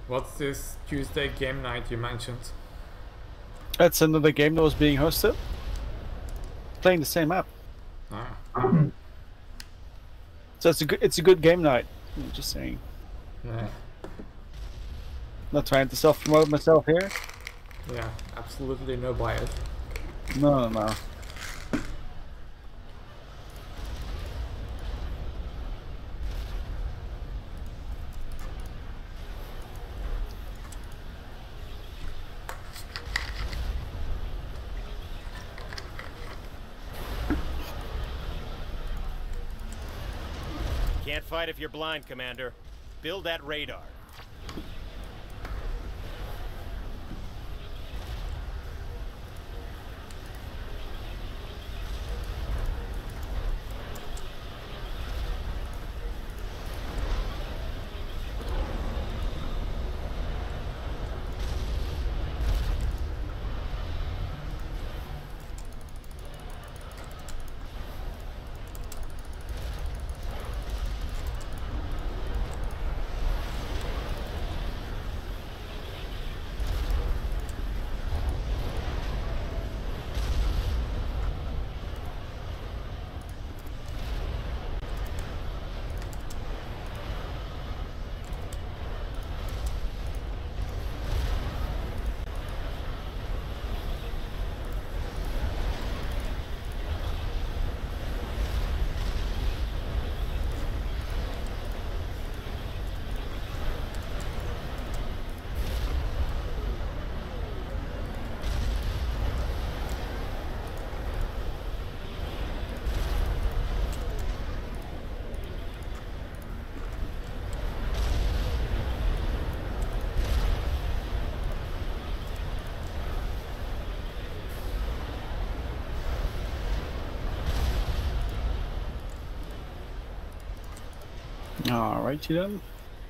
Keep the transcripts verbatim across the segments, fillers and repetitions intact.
What's this Tuesday game night you mentioned? That's another game that was being hosted. Playing the same map. Ah. So it's a good it's a good game night. I'm just saying. Yeah. Not trying to self promote myself here. Yeah, absolutely no bias. No, no, no. Can't fight if you're blind, Commander. Build that radar. Alrighty then.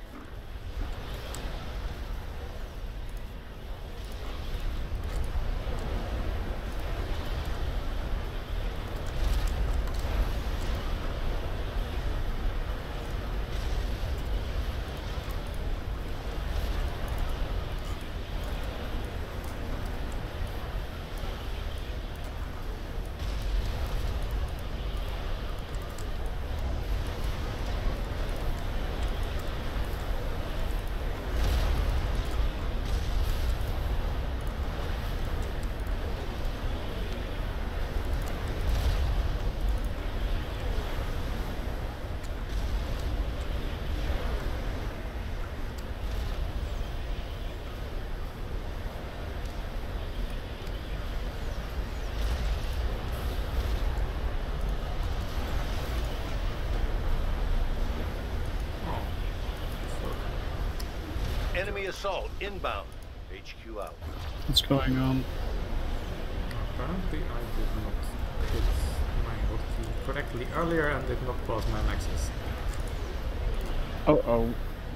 Enemy assault inbound. H Q out. What's going on? Apparently I did not hit my hotkey correctly earlier and did not pause my maxes. Oh oh.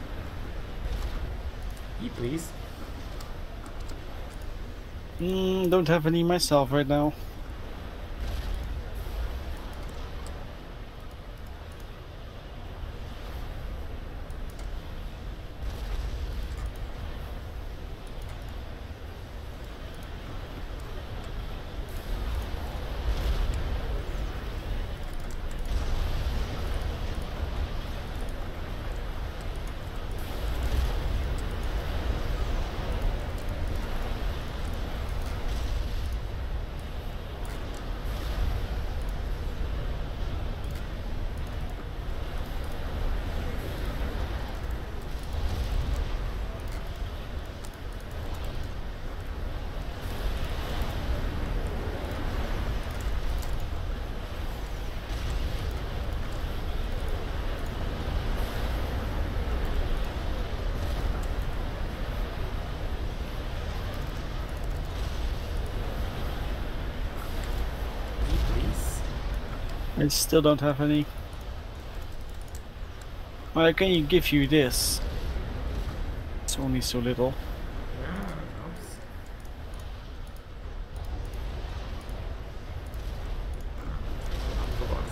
E please. Mm, don't have any myself right now. I still don't have any. Well, can you give you this? It's only so little. Yeah, that helps. I forgot.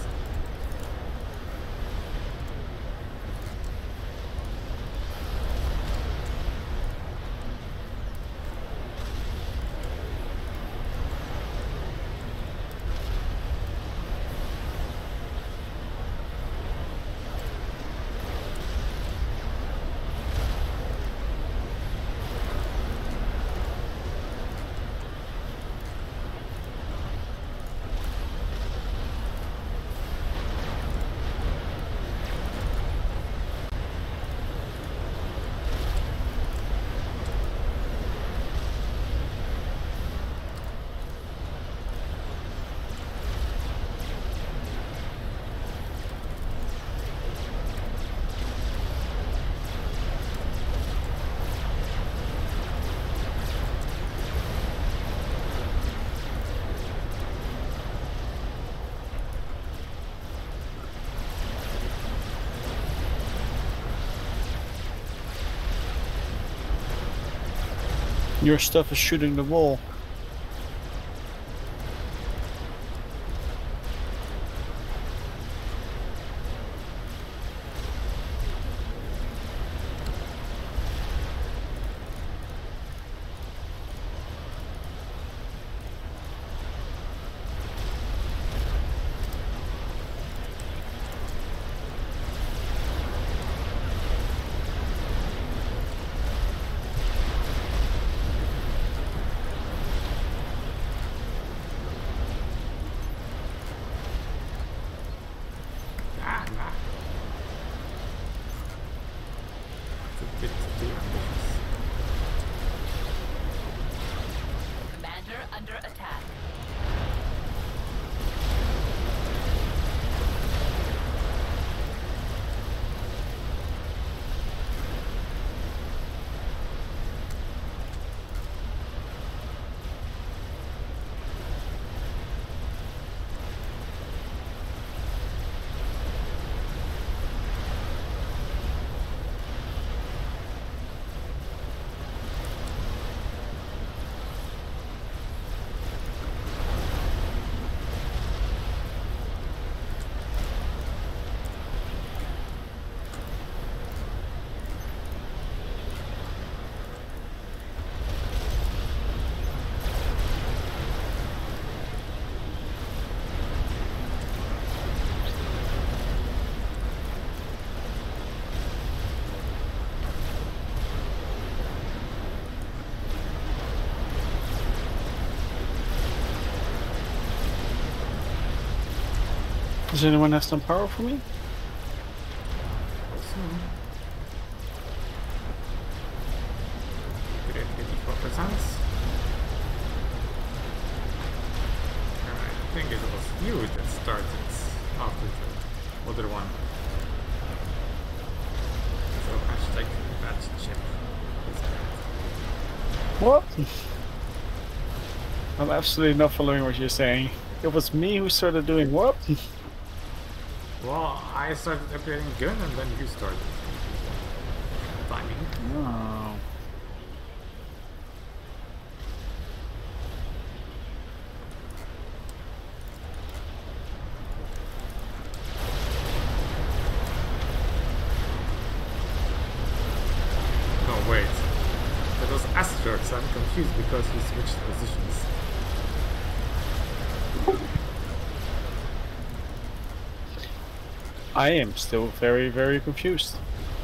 Your stuff is shooting the wall. Ah, nah. It's a bit too ambitious. Commander under attack. Does anyone have some power for me? So, great, eighty-four percent. I think it was you that started after the other one. So hashtag that chip is bad. What? I'm absolutely not following what you're saying. It was me who started doing what? Well, I started upgrading gun and then you started. Timing. Oh. No, wait. That was Asterix. I'm confused because he switched positions. I am still very, very confused.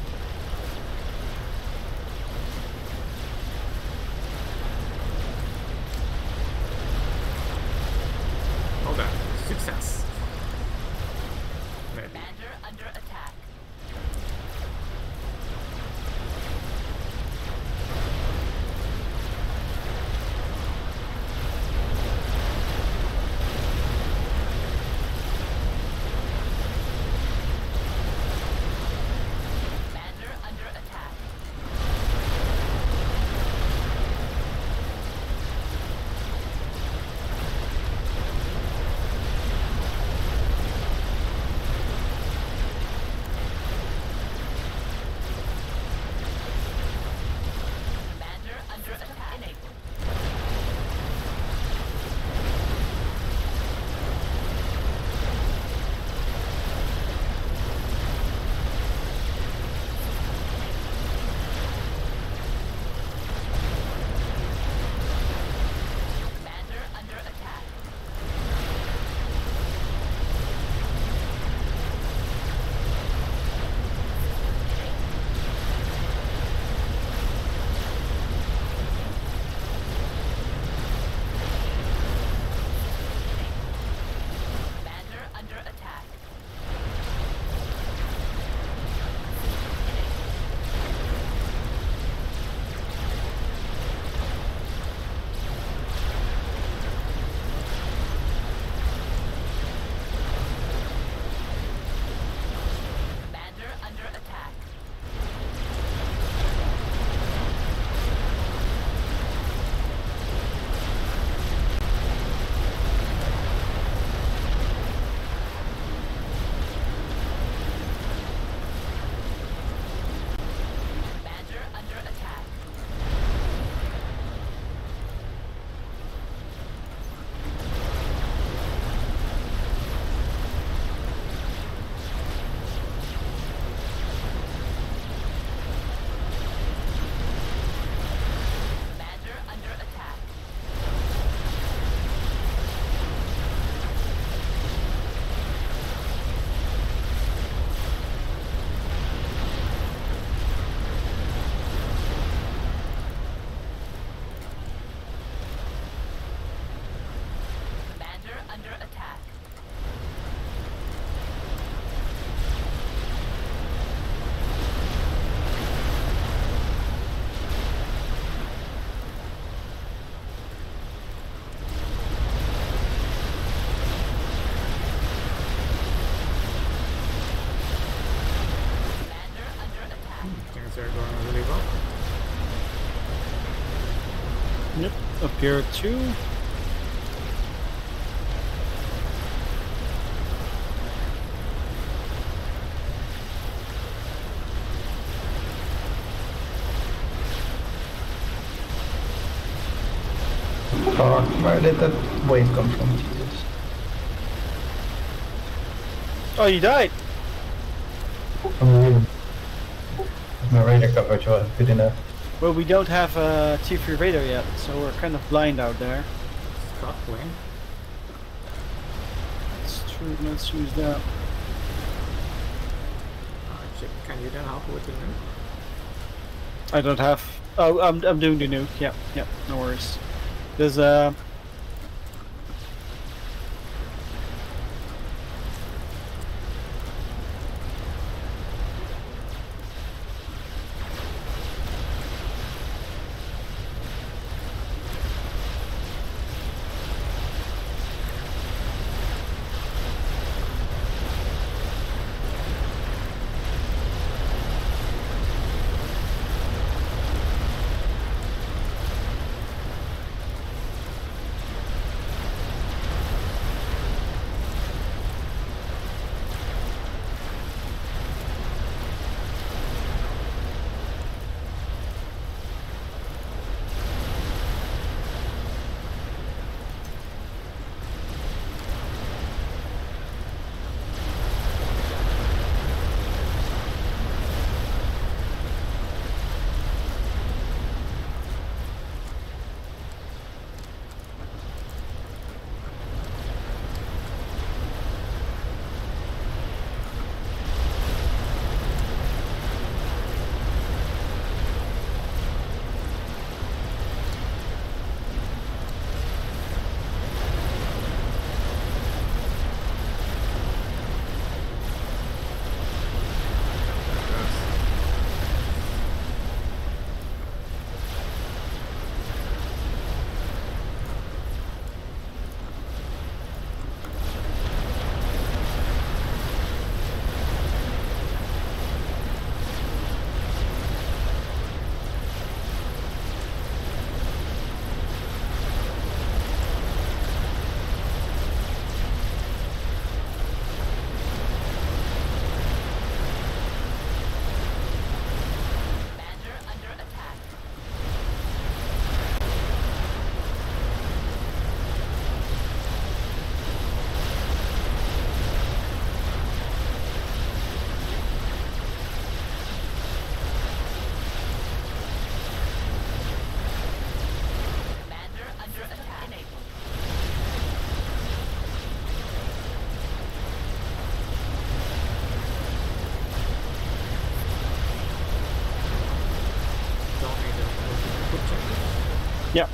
Hold on. Success. Maybe. Commander under attack. Yep, up here too. Fuck, where did that wave come from? Jesus. Oh, you died! Um, my radar coverage wasn't good enough. Well, we don't have a T three radar yet, so we're kind of blind out there. Scott playing. It's true, let's use that. Uh, Chip, can you then help with the nuke? I don't have... Oh, I'm, I'm doing the nuke, yeah, yeah, no worries. There's a... Yeah.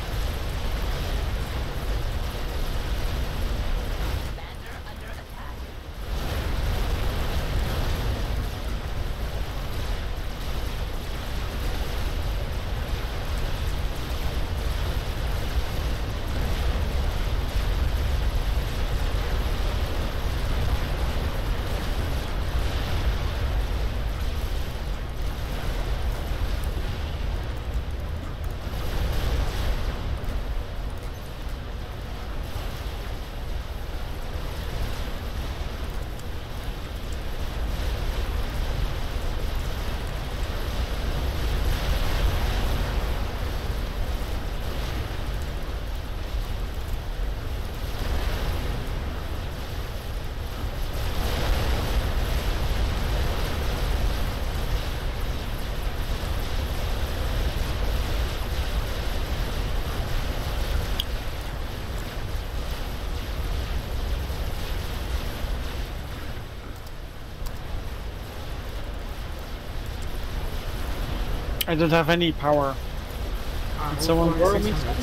Commander under attack. I don't have any power. Uh, Did someone borrow me some?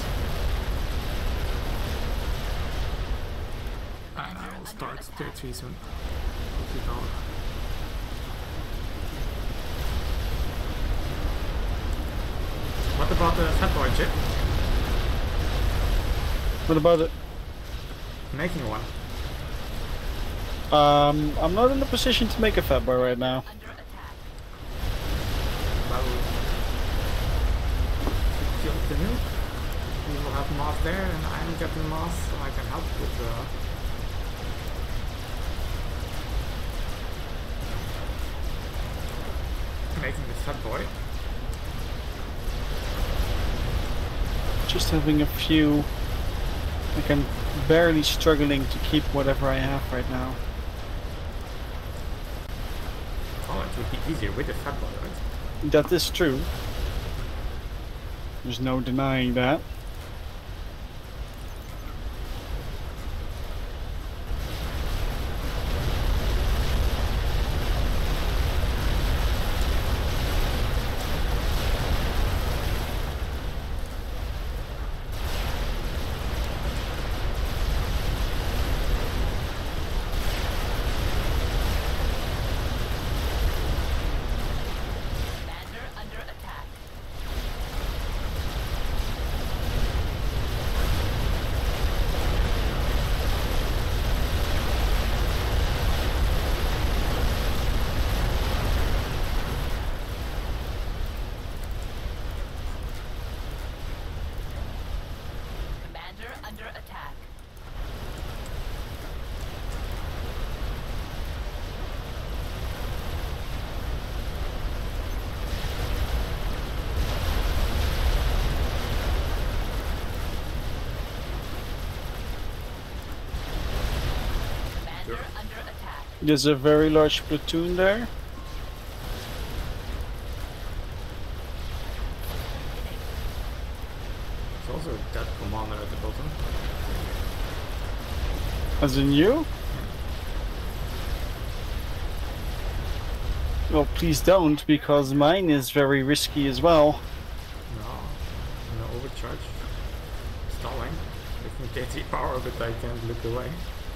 And I will start tier three soon. Keep going. What about the fat boy chip? What about it? Making one. Um, I'm not in a position to make a fat boy right now. Under attack. Well, kill the nuke. got moss there, and I'm getting moss, so I can help with uh, making the fat boy. Just having a few. Like I'm barely struggling to keep whatever I have right now. Oh, it would be easier with the fat boy, right? That is true. There's no denying that. Commander under attack. Commander under attack. Commander under attack. There's a very large platoon there. There's also a dead commander at the bottom. As in you? Well, please don't, because mine is very risky as well. No, no overcharge. Stalling. With my K T power, but I can't look away.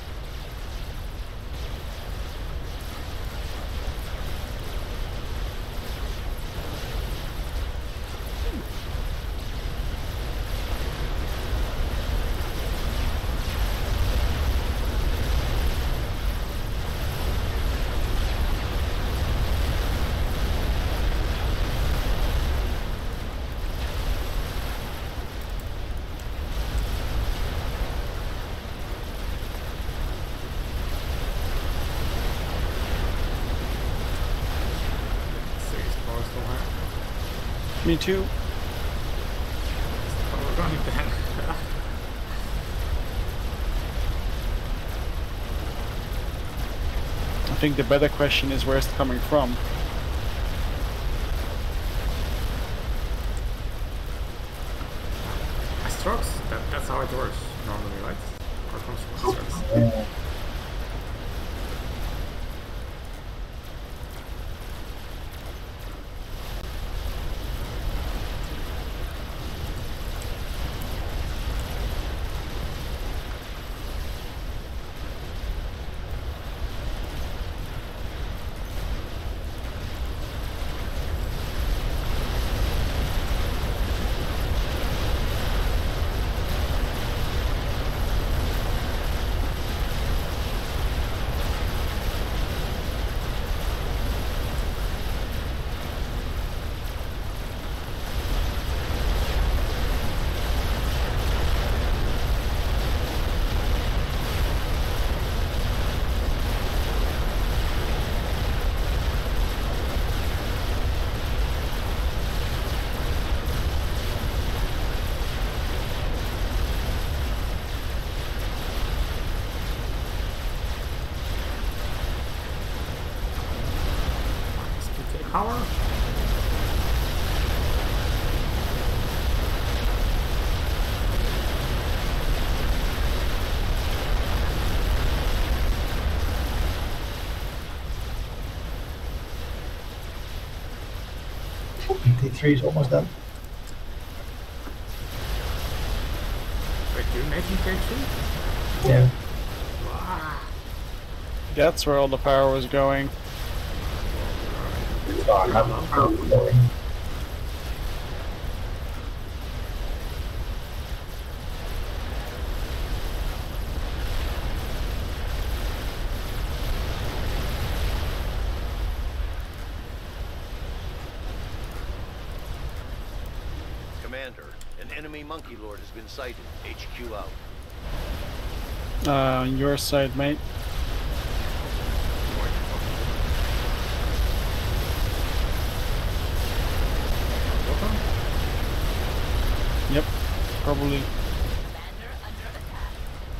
Serious power still high. Me too. Oh, we're running then. I think the better question is where it's coming from. Strokes? That, that's how it works normally, right? Or comes from strokes. Yeah. Power? T three is almost done. Wait, you're making K three? Yeah. Wow. That's where all the power was going. So I have I'm going. Commander, An enemy monkey lord has been sighted. H Q out. Uh, on your side, mate. Bottom? Yep, probably. Commander under attack.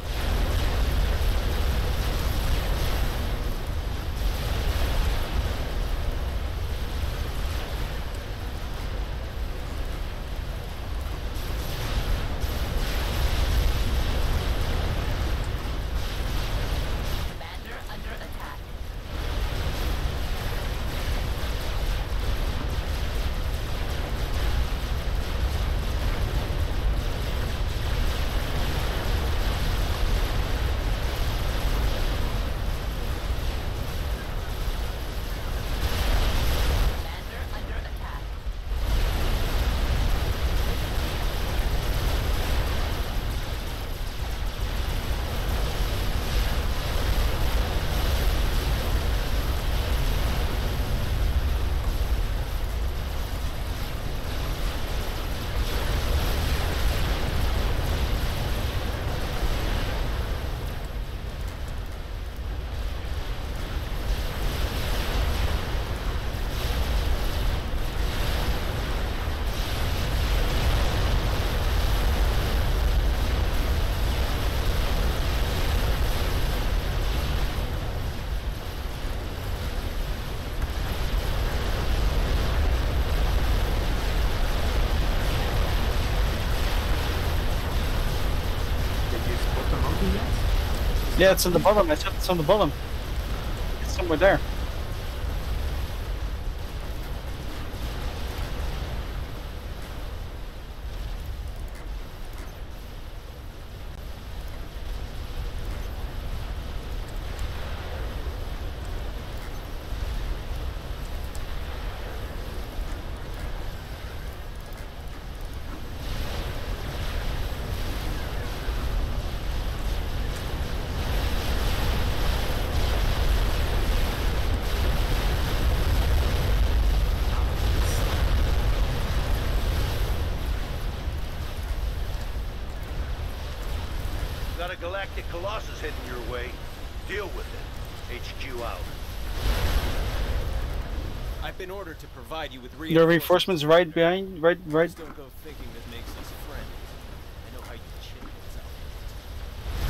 Commander under attack. Commander under attack. Did you spot the monkey yet? Yeah, it's on the bottom. I said it's on the bottom. It's somewhere there. Got a galactic colossus heading your way. Deal with it. H Q out. I've been ordered to provide you with Your reinforcements right behind, right, right. Just don't go thinking that makes us friends. I know how you chickens out.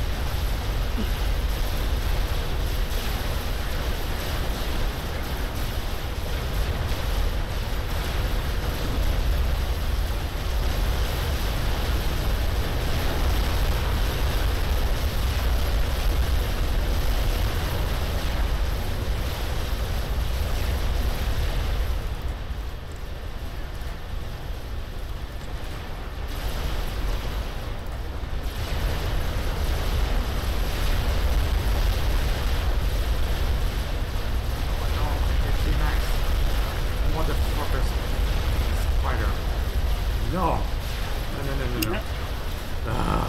Motherfuckers. Spider. No. No, no, no, no, no. Ah.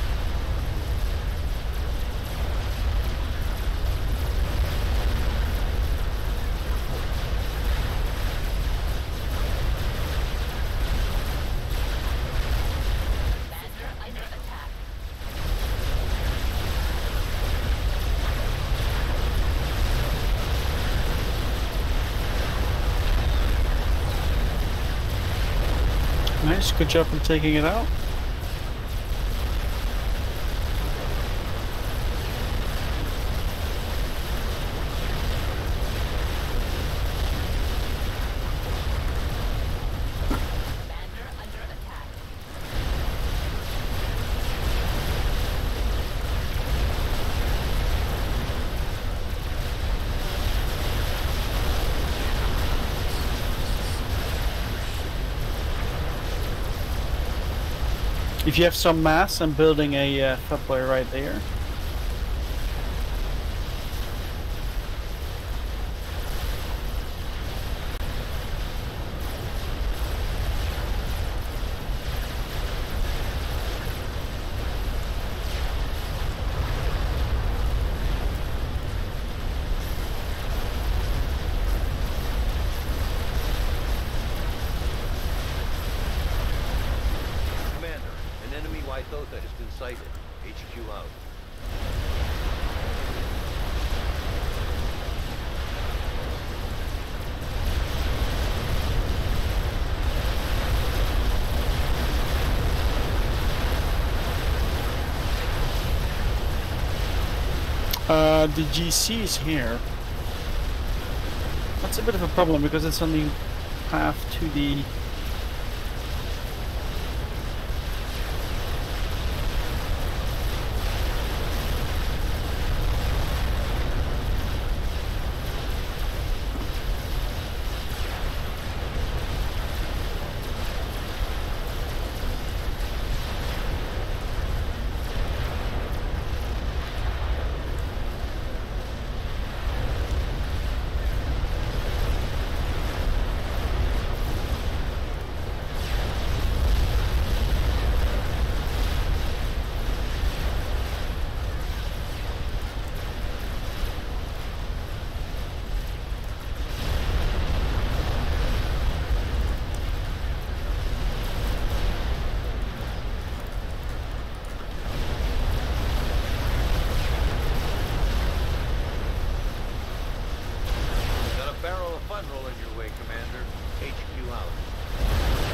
Commander under attack. Nice, good job in taking it out. Commander under attack. If you have some mass, I'm building a uh, footboy right there. Thota has been sighted. H Q out. Uh, the G C is here. That's a bit of a problem because it's on the path to the... Got a barrel of fun rolling your way, Commander. H Q out.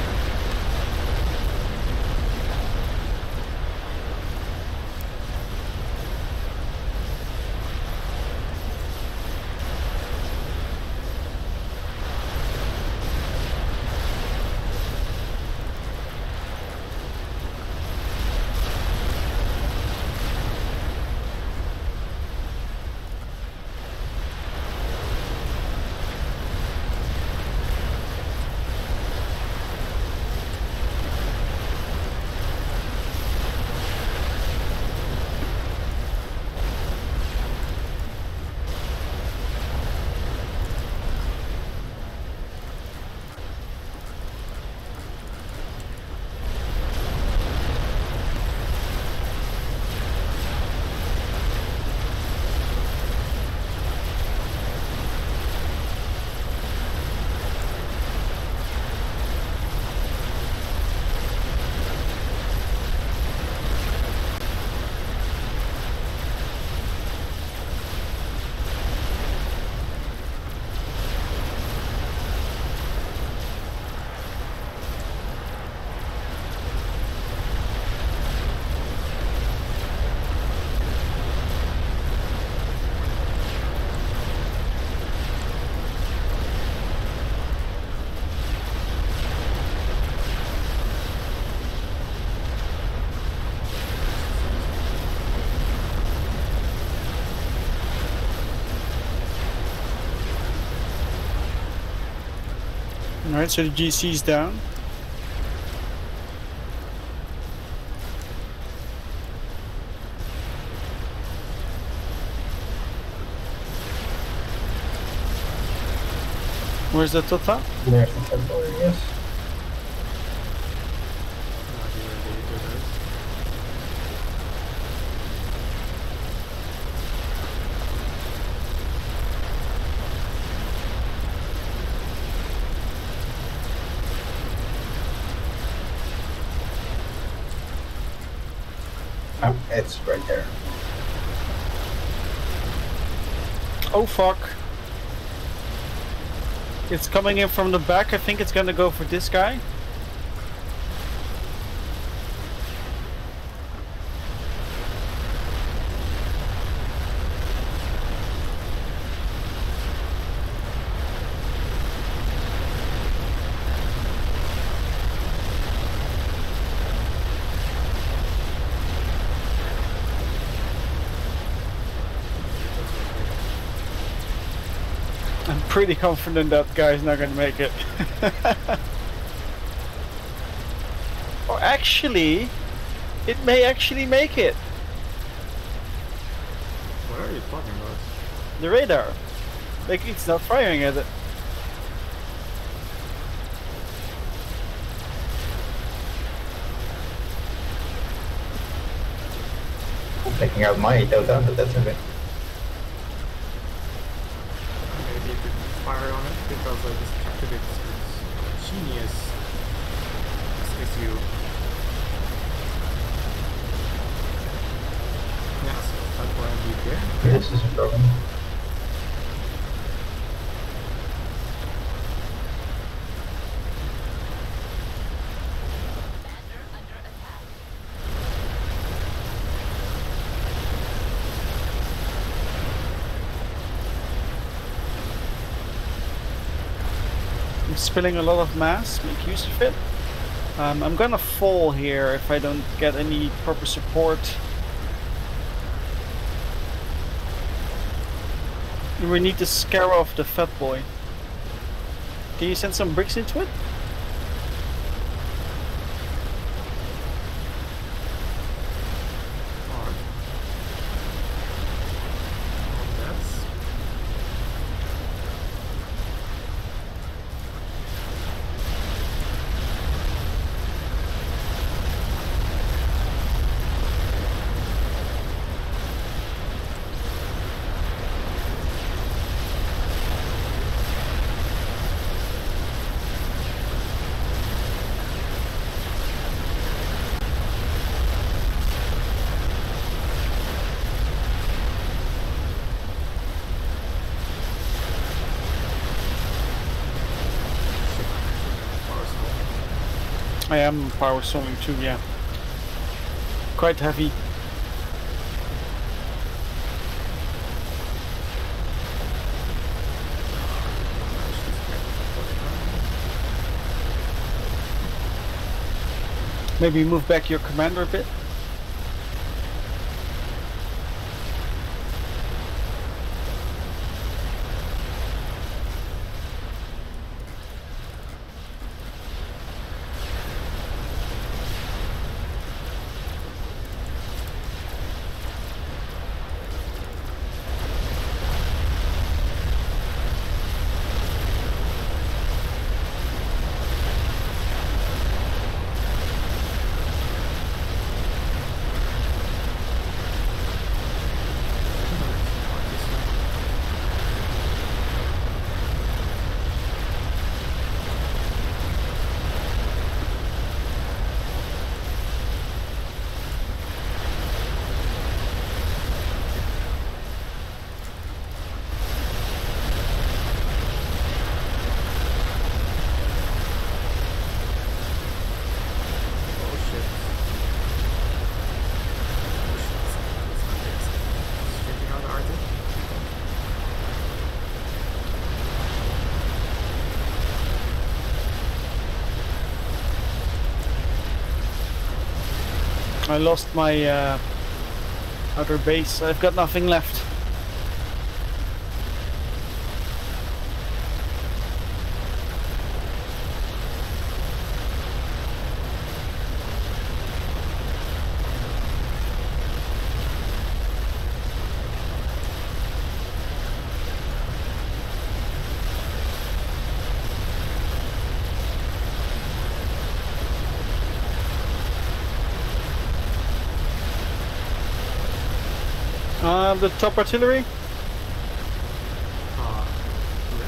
Alright, so the G C's down. Where's the Tota? There's the February, yes. Ah, it's right there. Oh fuck. It's coming in from the back. I think it's gonna go for this guy. I'm pretty confident that guy's not gonna make it. Or actually, it may actually make it. What are you talking about? The radar. Like, it's not firing at it. I'm taking out my Dota, but that's okay. Maybe you could fire on it because I distracted its, its genius issue. this is a problem. Commander under attack. I'm spilling a lot of mass, make use of it. Um, I'm gonna fall here if I don't get any proper support. We need to scare off the fat boy. Can you send some bricks into it? Hard. That's I am power stalling too, yeah. Quite heavy. Maybe move back your commander a bit. I lost my uh, outer base. I've got nothing left. Uh, the top artillery? Uh, yeah.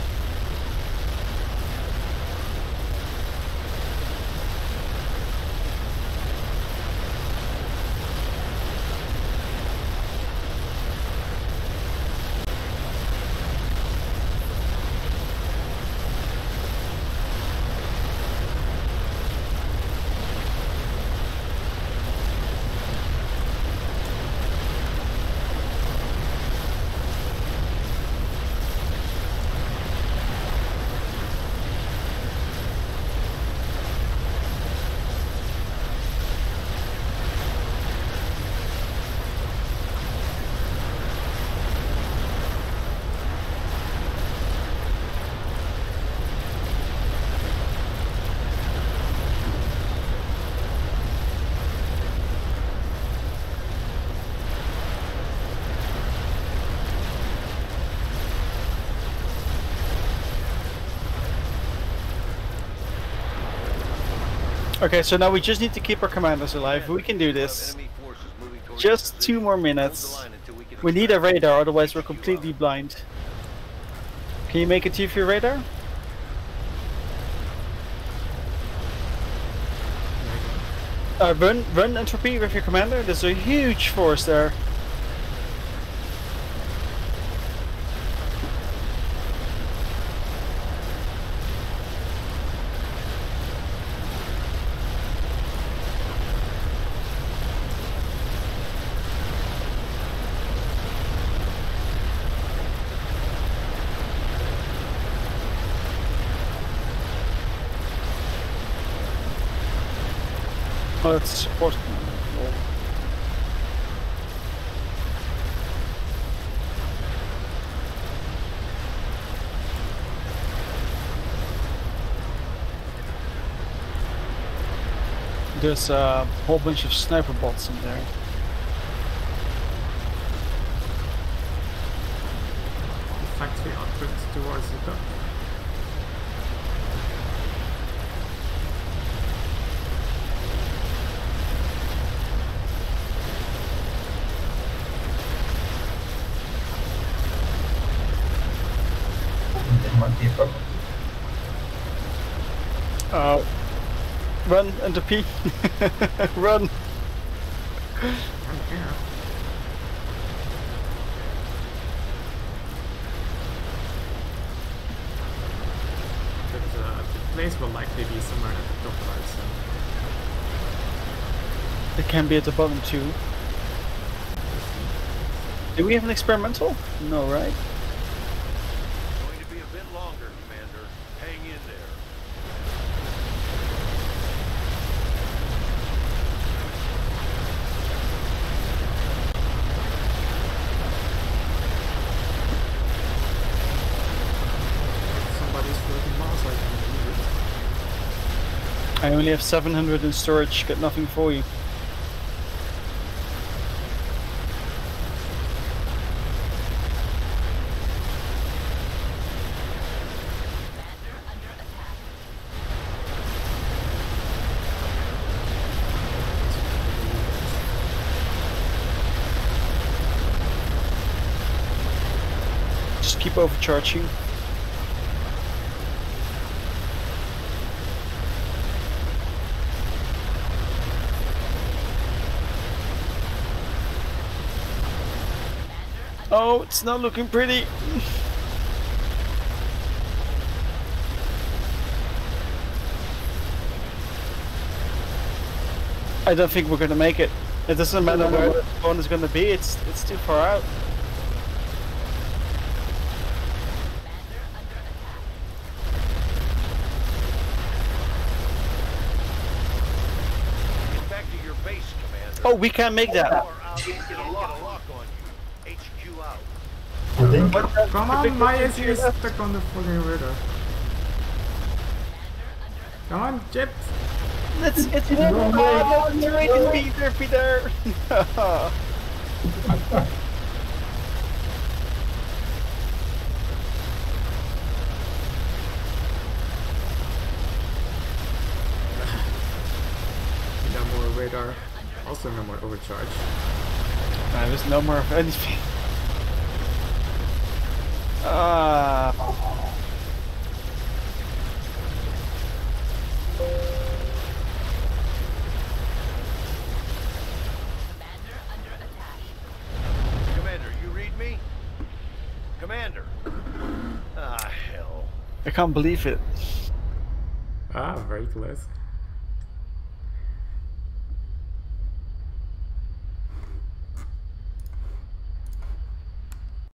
Okay, so now we just need to keep our commanders alive. We can do this. Just two more minutes. We need a radar, otherwise we're completely blind. Can you make a T V radar? Uh, run, run entropy with your commander. There's a huge force there. Oh, that's support command. Lol. There's a whole bunch of sniper bots in there. Factory output towards the top. There might be a problem. Uh, run, enter P. Run. I'm here. But uh, the place will likely be somewhere at the top right, so It can be at the bottom too. Do we have an experimental? No, right? Going to be a bit longer, Commander. Hang in there. if somebody's floating Mars, I can use it. I only have seven hundred in storage, got nothing for you. Commander under attack. Just keep overcharging. Oh, it's not looking pretty. I don't think we're gonna make it. It doesn't matter where the spawn is gonna be, it's it's too far out. Commander under attack. Get back to your base, Commander. Oh, we can make that. Or I'll get a lock on you. H Q out. You think? Come on, my S U is stuck on the fucking radar. Come on, jet! It's it's one. Oh, no, it's right, Peter, Peter. No more radar. Also no more overcharge. Uh, there's no more of anything. Ah. Commander under attack. Commander, you read me? Commander. Ah, hell. I can't believe it. Ah, very close.